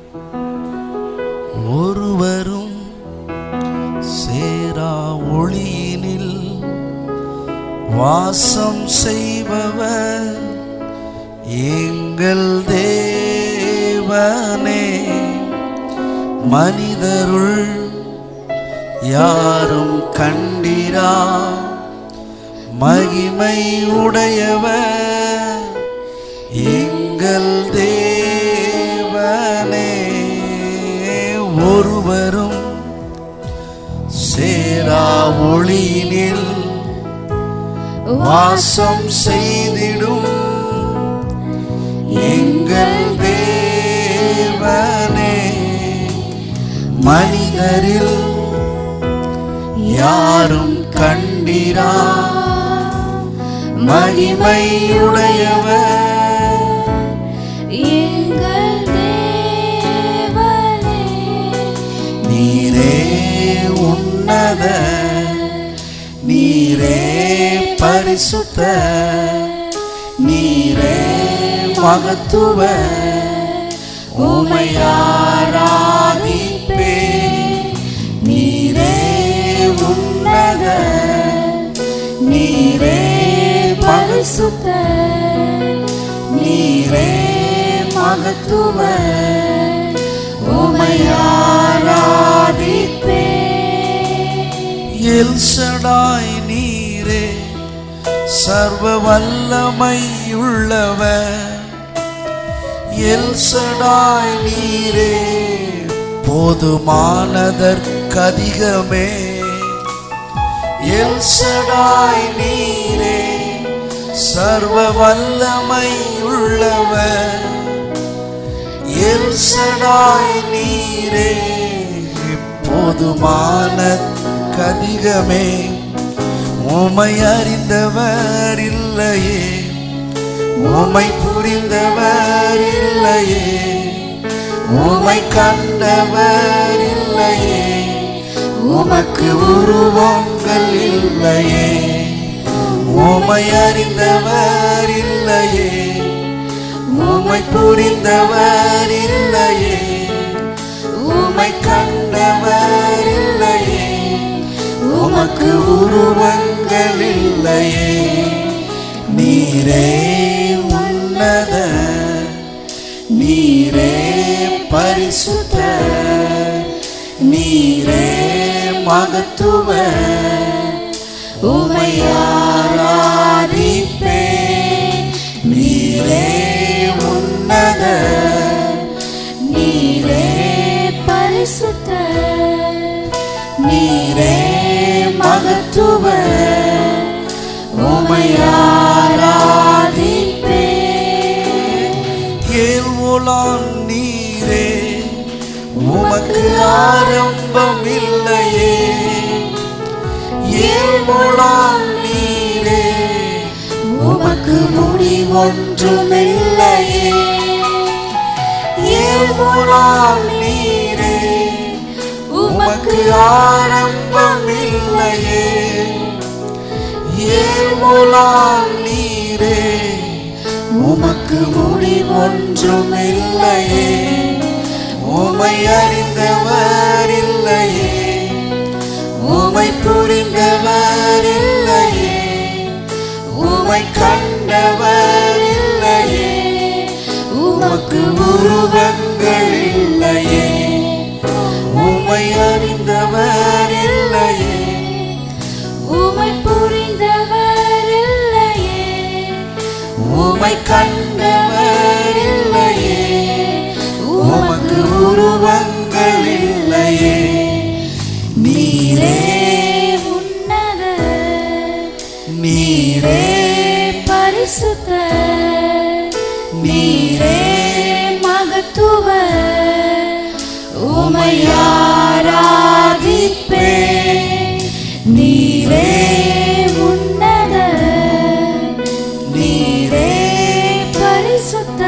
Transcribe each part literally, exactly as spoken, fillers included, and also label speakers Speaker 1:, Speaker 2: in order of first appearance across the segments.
Speaker 1: ஒருவரும் சேரா ஒளியினில் வாசம் செய்பவர் எங்கள் தேவனே. மனிதருள் யாரும் கண்டிரா மகிமை உடையவர் எங்கள் தேவனே. ஒருவரும் சேரா ஒளியினில் வாசம் செய்திடும் எங்கள் தேவனே. மனிதரில் யாரும் கண்டிரா மகிமையுடையவர்
Speaker 2: எங்கள் தேவனே.
Speaker 1: நீரே உன்னத, நீரே பரிசுத்த, நீரே மகத்துவ, உம்மை ஆராதிப்பே. நீரே உன்னத, நீரே பரிசுத்த, நீரே மகத்துவ, உம்மை ஆராதிப்பே. எல் ஷடாய் நீரே சர்வ வல்லமையுள்ளவர். எல் ஷடாய் நீரே போதுமானதற்கதிகமே. எல் ஷடாய் நீரே சர்வ வல்லமையுள்ளவர். எல் ஷடாய் நீரே போதுமானதற்கதிகமே. உம்மை அறிந்தவர் இல்லையே, உம்மை புரிந்தவர் இல்லையே, உம்மை கண்டவர் இல்லையே, உமக்கு உருவங்கள் இல்லையே. உம்மை அறிந்தவர் இல்லையே, உம்மை புரிந்தவர் இல்லையே, உம்மை கண்டவர் இல்லையே, உமக்கு உருவங்கள் இல்லையே. நீரே உன்னத, நீரே பரிசுத்த, நீரே மகத்துவ, உம்மை ஆராதிப்பே. நீரே உன்னத, நீரே
Speaker 2: பரிசுத்த,
Speaker 1: நீரே மகத்துவ, உம்மை ஆராதிப்பே. ஏழ்வுலான் நீரே உமக்கு ஆரம்பம் இல்லையே. ஏழ்வுலான் நீரே உமக்கு முடிவொன்றுமில்லையே. ஏழ்வுலான் நீரே உமக்கு ஆரம்பம் இல்லையே. ஏழ்வுலான் நீரே உமக்கு முடிவொன்றுமில்லையே. உம்மை அறிந்தவர் இல்லையே, உம்மை புரிந்தவர் இல்லையே, உம்மை கண்டவர் இல்லையே, உமக்கு உருவங்கள் இல்லையே. உம்மை அறிந்தவர் இல்லையே,
Speaker 2: உம்மை புரிந்தவர் இல்லையே,
Speaker 1: உம்மை கண்டவர் இல்லையே, உமக்கு உருவங்கள் இல்லையே. நீரே
Speaker 2: உன்னத,
Speaker 1: நீரே
Speaker 2: பரிசுத்த,
Speaker 1: நீரே
Speaker 2: மகத்துவ,
Speaker 1: உம்மை ஆராதிப்பே.
Speaker 2: நீரே உன்னத,
Speaker 1: நீரே
Speaker 2: பரிசுத்த,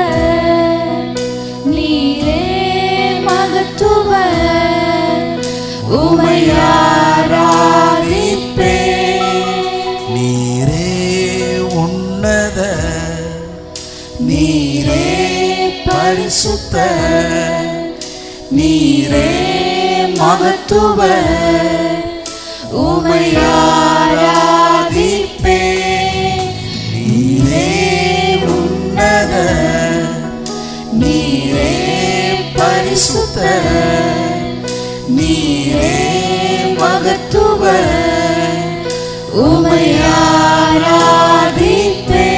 Speaker 2: நீரே மகத்துவ, உம்மை ஆராதிப்பே.
Speaker 1: நீரே உன்னத, நீரே பரிசுத்த, நீரே மகத்துவர் உம்மை ஆராதிப்பேன். நீரே உன்னதர் நீரே பரிசுத்தர் நீரே மகத்துவர் உம்மை ஆராதிப்பேன்.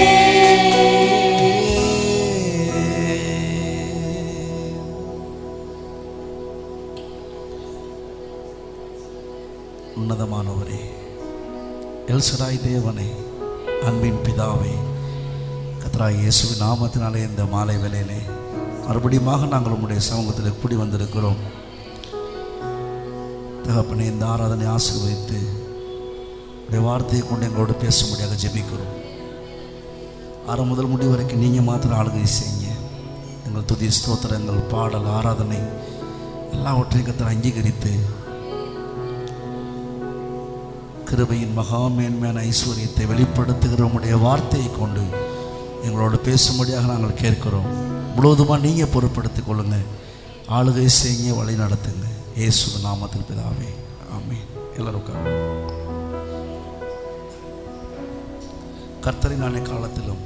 Speaker 1: உன்னதமானவரே, எல்சடாய் தேவனே, அன்பின் பிதாவே, கர்த்தராகிய இயேசுவின் நாமத்தினாலே இந்த மாலை வேளையிலே மறுபடியும் நாங்கள் உம்முடைய சமூகத்தில் கூடி வந்திருக்கிறோம். தகப்பனே, இந்த ஆராதனை ஆசீர்வதித்து உடைய வார்த்தையை கொண்டு எங்களோடு பேசும்படியாக ஜெபிக்கிறோம். ஆறு முதல் முடிவு வரைக்கும் நீங்கள் மாத்திரம் ஆளுகை செய்யுங்க. எங்கள் துதி ஸ்தோத்திரங்கள் பாடல் ஆராதனை எல்லாவற்றையும் கர்த்தர் அங்கீகரித்து கிருபையின் மகா மேன்மையான ஐஸ்வர்யத்தை வெளிப்படுத்துகிற உம்முடைய வார்த்தையை கொண்டு எங்களோடு பேசும்படியாக நாங்கள் கேட்கிறோம். முழுவதுமாக நீங்கள் பொறுப்படுத்திக் கொள்ளுங்க, ஆளுகை செய்யுங்க, வழி நடத்துங்க. இயேசு நாமத்தில் பிதாவே, ஆமென். எல்லாரும் கர்த்தரை நானே காலத்திலும்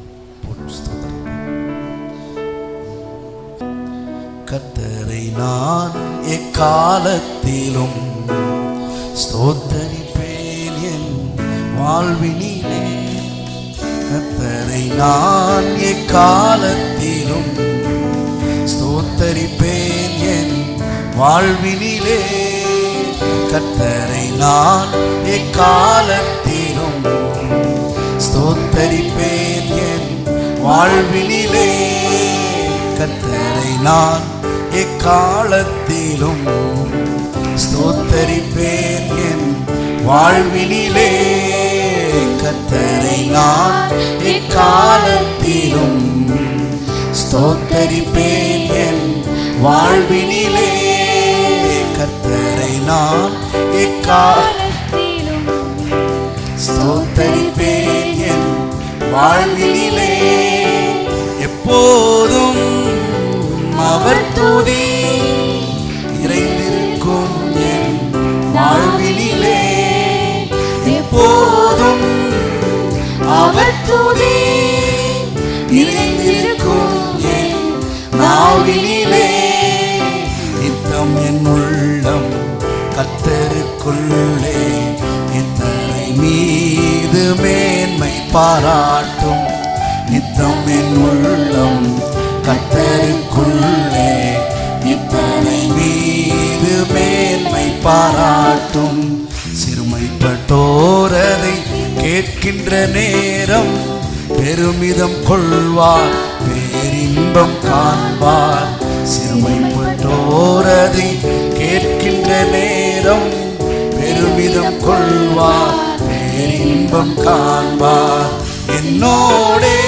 Speaker 1: கர்த்தரை நான் எக்காலத்திலும் ஸ்தோத்தரிப்பேன் என் வாழ்வினிலே. கர்த்தரை நான் எக்காலத்திலும் ஸ்தோத்தரிப்பேன் என் வாழ்வினிலே. கர்த்தரை நான் எக்காலத்திலும் ஸ்தோத்தரிப்பேன் என் வாழ்வினிலே. கர்த்தரை நான் எக்காலத்திலும் ஸ்தோத்தரிப்பேன் என் வாழ்வினிலே. கர்த்தரை நான் எக்காலத்திலும் ஸ்தோத்தரிப்பேன் என் வாழ்வினிலே. கர்த்தரை நான் எக்காலத்திலும் ஸ்தோத்தரிப்பேன் என் வாழ்வினிலே. எப்போதும் அவர் துதி நிறைந்திருக்கும் என் வாழ்வினிலே. எப்போதும் அவர் துதி நிறைந்திருக்கும் என் வாழ்வினிலே. நித்தம் என் உள்ளம் கர்த்தருக்குள்ளே எத்தனை மீது மேன்மை பாராட்டும். நித்தம் என் உள்ளம் கர்த்தருக்குள்ளே எத்தனை மீது மேன்மை பாராட்டும். சிறுமைப்பட்டோரதை கேட்கின்ற நேரம் பெருமிதம் கொள்வார், பேரின்பம் காண்பார். சிறுமைப்பட்டோரதை கேட்கின்ற நேரம் பெருமிதம் கொள்வார், பேரின்பம் காண்பார். என்னோடே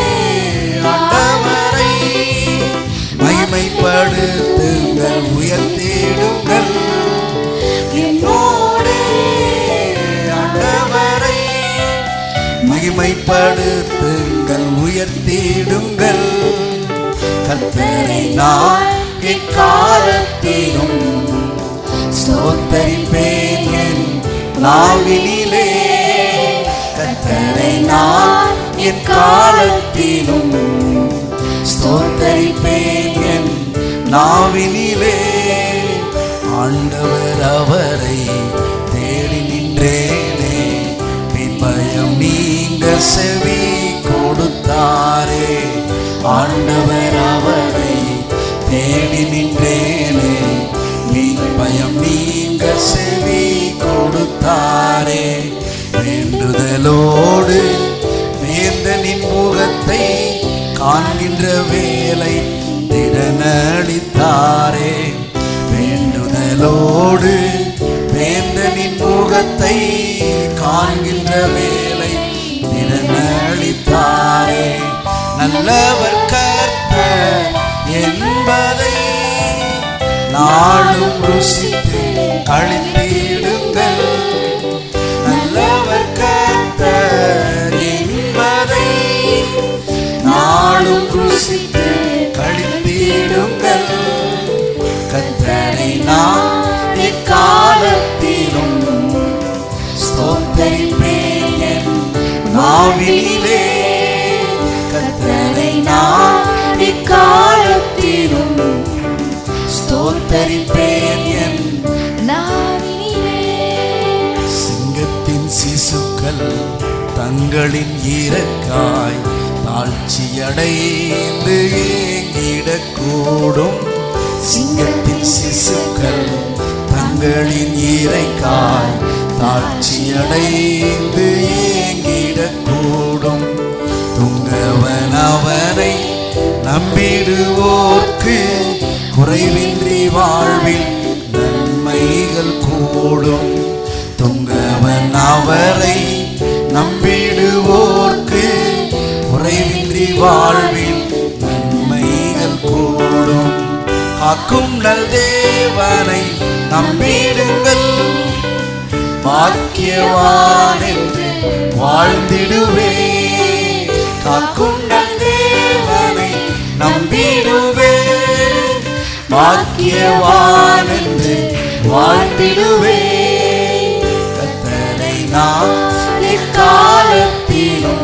Speaker 1: ஆண்டவரை மகிமைப்படுத்துங்கள், உயர்த்திடுங்கள். என்னோடே ஆண்டவரை மகிமைப்படுத்துங்கள், உயர்த்திடுங்கள். கர்த்தரை நான் எக்காலத்திலும் ஸ்தோத்தரிப்பேன் என் நாவினிலே. கர்த்தரை நான் எக்காலத்திலும் ஸ்தோத்தரிப்பேன் என் நாவினிலே. ஆண்டவர் அவரை தேடி நின்றேனே, பின் பயம் நீங்க செவி கொடுத்தாரே. ஆண்டவர் அவரை தேடி நின்றேனே, பின் பயம் நீங்க செவி கொடுத்தாரே. வேண்டுதலோடு வேந்தனின் முகத்தை காண்கின்ற வேலை திடனளித்தாரே. வேண்டுதலோடு வேந்தனின் முகத்தை காண்கின்ற வேலை திடனளித்தாரே. நல்லவர் கர்த்தர் என்பதை நாளும் ருசித்து களித்திடுங்கள். நல்லவர் கர்த்தர் என்பதை நாளும் ருசித்து களித்திடுங்கள். கர்த்தர் நாவினிலே கர்த்தரை நான் எக்காலத்திலும் ஸ்தோத்தரிப்பேன் என்
Speaker 2: நாவினிலே.
Speaker 1: சிங்கத்தின் சிசுக்கள் தங்களின் இறக்காய் தாழ்ச்சியடைந்து ஏங்கிடக்கூடும். சிங்கத்தின் சிசுக்கள் தங்களின் இறக்காய் தாழ்ச்சியடைந்து ஏங்கிடக்கூடும். துங்கவன் அவனை நம்பிடுவோர்க்கு குறைவின்றி வாழ்வில் நன்மைகள் கூடும். துங்கவன் அவரை நம்பிடுவோர்க்கு குறைவின்றி வாழ்வில் நன்மைகள் கூடும். காக்கும் நல் தேவனை நம்பிடுங்கள், பாக்கியவான் என்று வாழ்ந்திடுவே. காக்கும் நல் தேவனை நம்பிடுவே, பாக்கியவான் என்று வாழ்ந்திடுவே. கர்த்தரை நான் எக்காலத்திலும்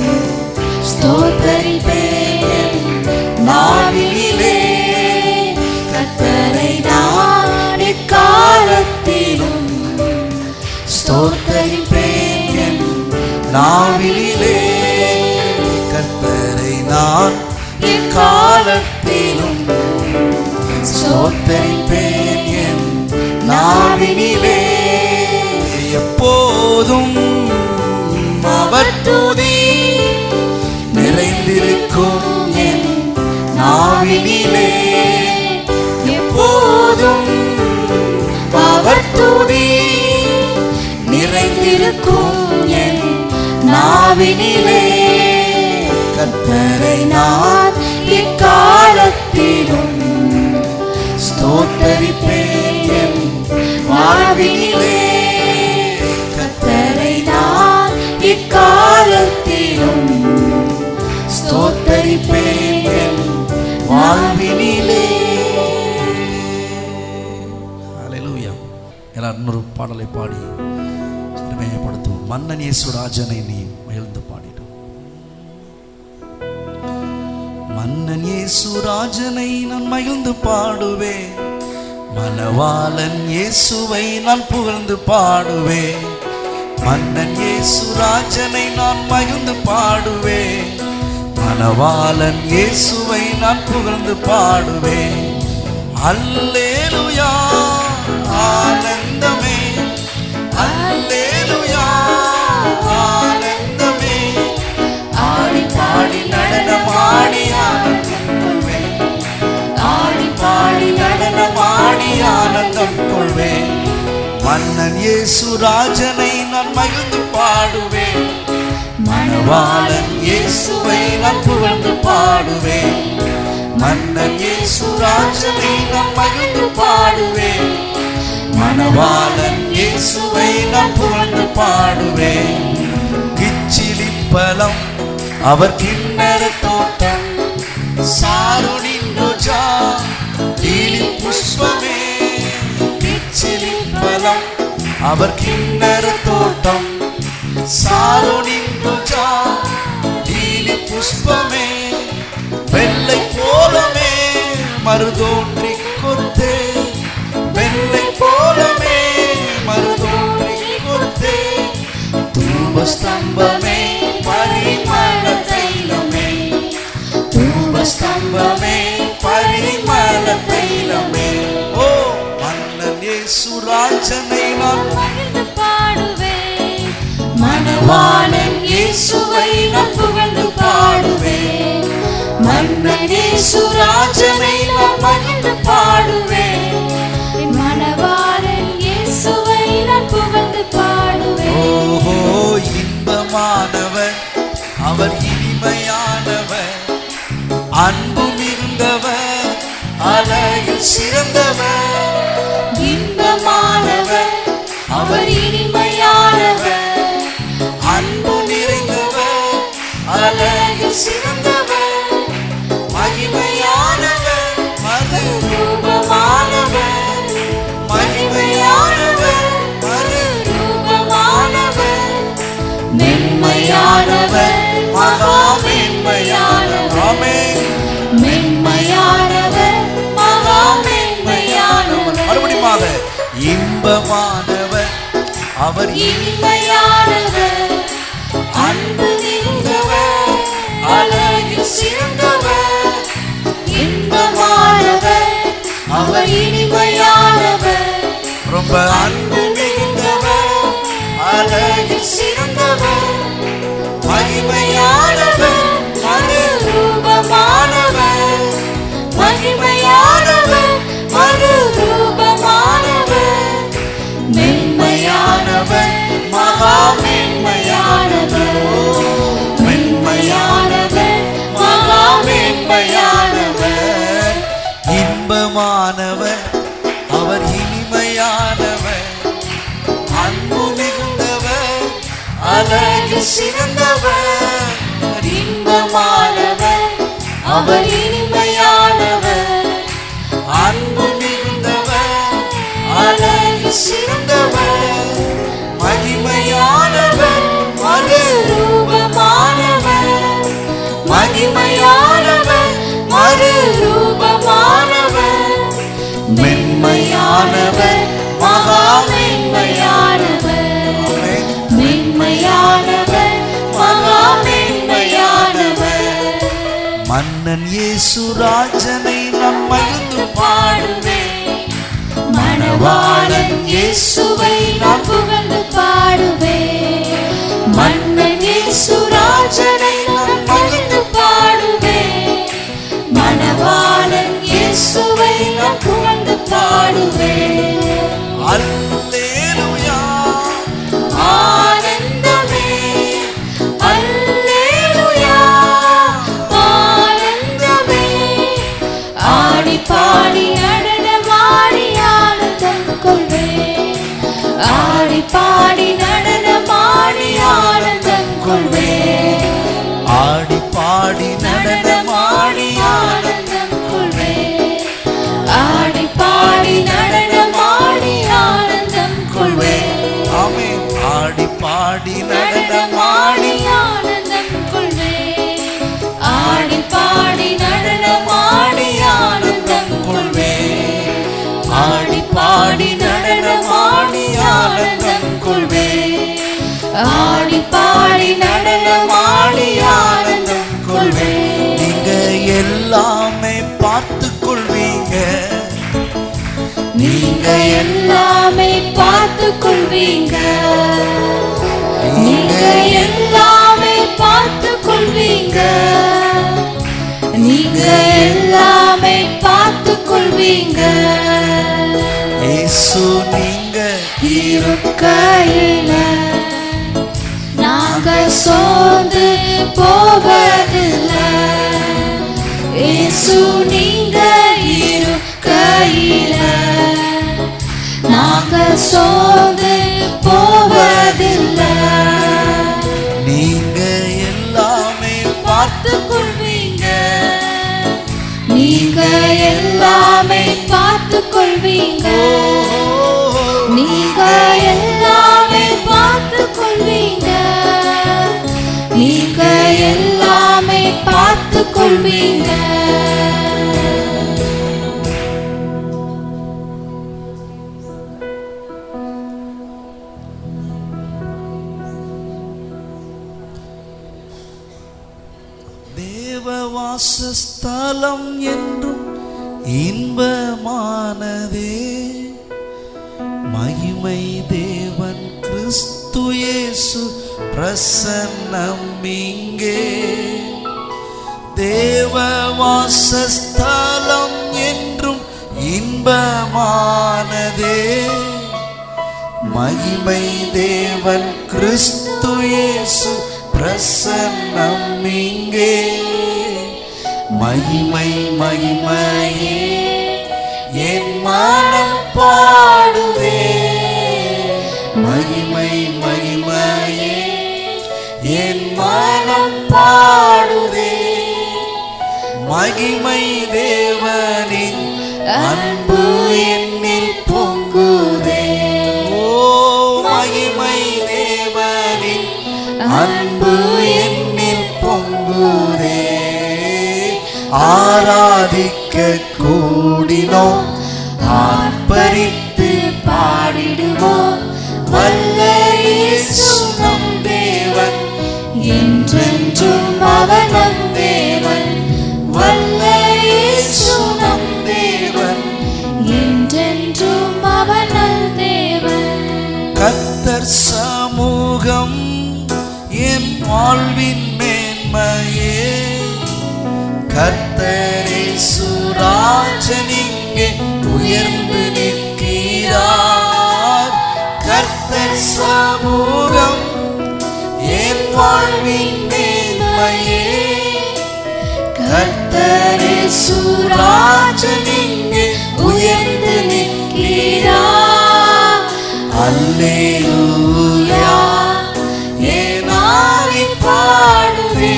Speaker 1: ஸ்தோத்தரிப்பேன் நாவினிலே. கர்த்தரை நான் எக்காலத்திலும் ஸ்தோத்தரிப்பேன் நாவினிலே. கர்த்தரை நான் எக்காலத்திலும் ஸ்தோத்தரிப்பேன் என் நாவினிலே. எப்போதும் அவர் துதி நிறைந்திருக்கும் என் நாவினிலே. எப்போதும் அவர் துதி நிறைந்திருக்கும் என் நாவினிலே. கர்த்தரை நான் எக்காலத்திலும் ஸ்தோத்தரிப்பேன் என் வாழ்வினிலே. கர்த்தரை நான் எக்காலத்திலும் ஸ்தோத்தரிப்பேன் என் வாழ்வினிலே. ஹல்லேலூயா. எல்லாரும் இன்னொரு பாடலை பாடி மேம்படுத்தும். மன்னன் இயேசுராஜனை நீ மகிழ்ந்து பாடிடும். மன்னன் இயேசுராஜனை நான் மகிழ்ந்து பாடுவேன், மணவாளன் இயேசுவை நான் புகழ்ந்து பாடுவேன். மன்னன் இயேசுராஜனை நான் மகிழ்ந்து பாடுவேன், மணவாளன் இயேசுவை நான் புகழ்ந்து பாடுவேன். அல்லேலூயா ஆனந்தமே, அல்லேலூயா ஆனந்தமே. ஆடி பாடி நடனமாடி ஆனந்தம் கொள்வேன், ஆடி பாடி நடனமாடி ஆனந்தம் கொள்வேன். மன்னன் இயேசுராஜனை நான் மகிழ்ந்து பாடுவேன், மணவாளன் இயேசுவை நான் புகழ்ந்து பாடுவேன். மன்னன் இயேசுராஜனை நான் மகிழ்ந்து பாடுவேன், மணவாளன் இயேசுவை நான் புகழ்ந்து பாடுவேன். கிச்சிலிப்பழம் அவர் கிண்ணற தோட்டம், சாரோனின் ரோஜா லீலி புஷ்பமே. கிச்சிலிப்பழம் அவர் கிண்ணற தோட்டம், சாரோனின் ரோஜா லீலி புஷ்பமே. வெள்ளை போலமே மருதோன்றி கொத்தே, வெள்ளை போலமே மருதோன்றி கொத்தே. தூபஸ்தம்பமே பரிமள தைலமே, தூபஸ்தம்பமே பரிமள தைலமே. ஓ மன்னன் இயேசுராஜனை நான்
Speaker 2: மகிழ்ந்து பாடுவேன்,
Speaker 1: மணவாளன் இயேசுவை நான் புகழ்ந்து பாடுவேன். மன்னன் இயேசுராஜனை நான் மகிழ்ந்து பாடுவேன்,
Speaker 2: மணவாளன் இயேசுவை நான் புகழ்ந்து பாடுவேன்.
Speaker 1: ஓஹோ இன்பமானவர் அவர் இனிமையானவர், அன்பு மிகுந்தவர் அழகில் சிறந்தவர்.
Speaker 2: இன்பமானவர் அவர் இனிமையானவர்,
Speaker 1: அன்பு நிறைந்தவர் அழகில் சிறந்தவர். மகிமையானவர் மது
Speaker 2: ரூபமானவர்,
Speaker 1: மகிமையானவர் மறு
Speaker 2: ரூபமானவர்,
Speaker 1: மென்மையானவர் அவர்
Speaker 2: இனிமையானவர், அன்பு நிறைந்தவர், அழகில் சிறந்தவர், இன்பமானவர், அவர் இனிமையானவர்,
Speaker 1: ரொம்ப
Speaker 2: அன்பு நிறைந்தவர், அழகில் சிறந்தவர்,
Speaker 1: மகிமையானவர்,
Speaker 2: மறுரூபமானவர், மகிமையானவர், மறுரூபமானவர், மென்மையானவர், மகா மென்மையானவர், மென்மையானவர், மகா மென்மையானவர்,
Speaker 1: இன்பமானவர், அவர் இனிமையானவர், அன்பு மிகுந்தவர்,
Speaker 2: அழகில் சிறந்தவர், இன்பமானவர், அவர் இனிமையானவர்,
Speaker 1: அன்பு மிகுந்தவர்,
Speaker 2: அழகில் சிறந்தவர்,
Speaker 1: மகிமையானவர்,
Speaker 2: மறுரூபமானவர், மகிமையானவர், மறுரூபமானவர், மென்மையானவர், மகா மென்மையானவர், மென்மையானவர், மகா மென்மையானவர்.
Speaker 1: மன்னன் இயேசு ராஜனை நாம் மகிழ்ந்து
Speaker 2: பாடுவேன், மணவாளன் இயேசுவை நான் புகழ்ந்து பாடுவேன், மன்னன் இயேசு ராஜனை நான் மகிழ்ந்து பாடுவேன், மணவாளன் இயேசுவை நான் புகழ்ந்து பாடுவேன்.
Speaker 1: அல்லேலூயா,
Speaker 2: ஆனந்தமே, அல்லேலூயா, ஆனந்தமே, ஆடி பாடி நடனமாடி ஆனந்தம் கொள்வேன், ஆடி பாடி நடனமாடி ஆனந்தம் கொள்வேன்,
Speaker 1: ஆடி பாடி நடனமாடி
Speaker 2: ஆனந்தம் கொள்வேன், ஆடி பாடி நடனமாடி ஆனந்தம் கொள்வேன்,
Speaker 1: ஆமென். ஆடி பாடி
Speaker 2: நடனமாடி
Speaker 1: நடனமாடி
Speaker 2: ஆனந்தம் கொள்வேன், ஆடி பாடி நடனமாடி ஆனந்தம் கொள்வேன், ஆடி பாடி நடனமாடி ஆனந்தம் கொள்வேன், ஆடி பாடி நடனமாடி ஆனந்தம் கொள்வேன்.
Speaker 1: நீங்க எல்லாமே பார்த்து கொள்வீங்க,
Speaker 2: நீங்க எல்லாமே பார்த்து கொள்வீங்க, நீங்க எல்லாமே பார்த்து கொள்வீங்க, நீங்க எல்லாமே பார்த்து கொள்வீங்க.
Speaker 1: இயேசு நீங்க
Speaker 2: இருக்கையில நாங்க சோர்ந்து போவதில்லை, இயேசு நீங்க இருக்கையில நாங்க சோர்ந்து போவதில்லை,
Speaker 1: நீங்க எல்லாமே
Speaker 2: பார்த்து கொள்வீங்க, நீங்க எல்லாமே பார்த்து கொள்வீங்க, நீங்க எல்லாமே பார்த்து கொள்வீங்க, நீங்க எல்லாமே பார்த்து கொள்வீங்க.
Speaker 1: தேவவாசஸ்தலம் என்றும் இன்பமானதே, மகிமை தேவன் கிறிஸ்து இயேசு பிரசன்னம் இங்கே. தேவவாசஸ்தலம் என்றும் இன்பமானதே, மகிமை தேவன் கிறிஸ்து இயேசு பிரசன்னம் இங்கே. மகிமை மகிமையே என் மனம் பாடுதே, மகிமை மகிமையே என் மனம் பாடுதே. மகிமை தேவனின் அன்பு என்னில் பொங்குதே, ஓ மகிமை தேவனின் அன்பு என்னில் பொங்குதே. ஆராதிக்க கூடினோம், ஆர்ப்பரித்து பாடிடுவோம், வல்ல சமூகம் என் வாழ்வின் மேன்மையே. கர்த்தர் இயேசு ராஜன் இங்கே உயர்ந்து நிற்கிறார். அல்லேலூயா என் ஆவி பாடுவே.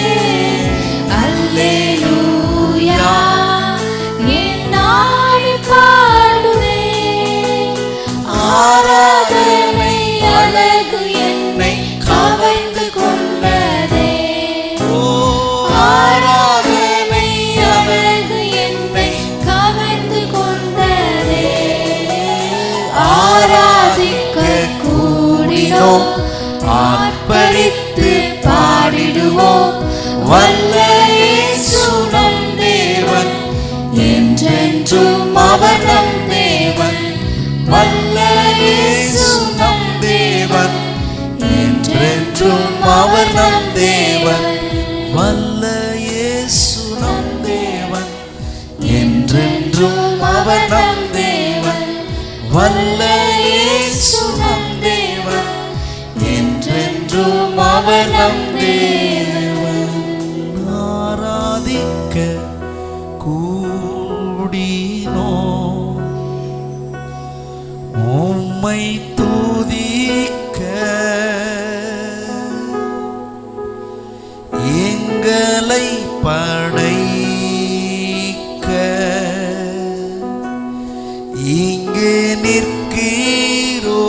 Speaker 2: அல்லேலூயா என் ஆவி பாடுவே. ஆராதனை அழகு என்னை கவர்ந்து கொண்டதே. ஆராதனை அழகு என்னை கவர்ந்து கொண்டதே. ஆராதிக்க கூடினோம், ஆர்ப்பரித்து பாடிடுவோம். வல்ல இயேசு நம் தேவன், என்றென்றும் அவர் நம் தேவன். வல்ல இயேசு நம் தேவன், என்றென்றும் அவர் நம் தேவன்.
Speaker 1: வல்ல இயேசு நம் தேவன், என்றென்றும் அவர் நம் தேவன். வல்ல இயேசு நம் தேவன், என்றென்றும் அவர் நம் தேவன். ஆராதிக்க கூடினோம், உம்மை துதிக்க எங்களை படைக்க இங்கே நிற்கிறோ.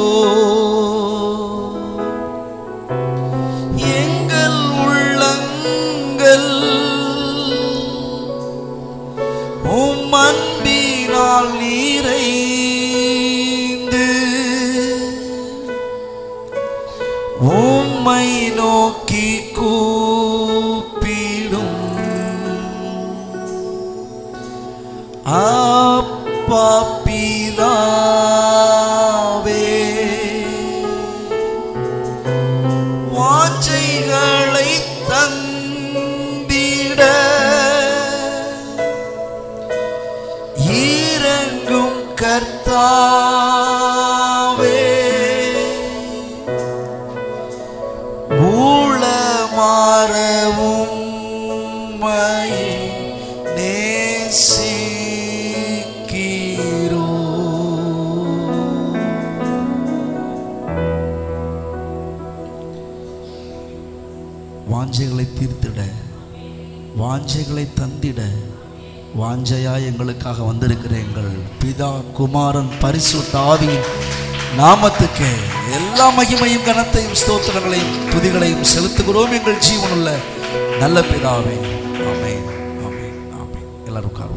Speaker 1: எங்கள் உள்ளங்கள் உம் அன்பினால் நிறைந்து உம்மை நோக்கி கூப்பிடும். அப்பா பிதாவே, வாஞ்சைகளை தந்திட இரங்கும் கர்த்தாவே. ஊழமாறவும் உம்மையே நேசிக்கிறோ. வாஞ்சைகளை தீர்த்திட, வாஞ்சைகளை தந்திட, வாஞ்சையா எங்களுக்காக வந்திருக்கிற எங்கள் பிதா குமாரன் பரிசுத்த ஆவியின் நாமத்துக்கு எல்லா மகிமையும் கனத்தையும் ஸ்தோத்திரங்களையும் துதிகளையும் செலுத்துகிறோம் எங்கள் ஜீவனுள்ள நல்ல பிதாவே. ஆமென், ஆமென், ஆமென். எல்லாரும் உட்காருவோம்.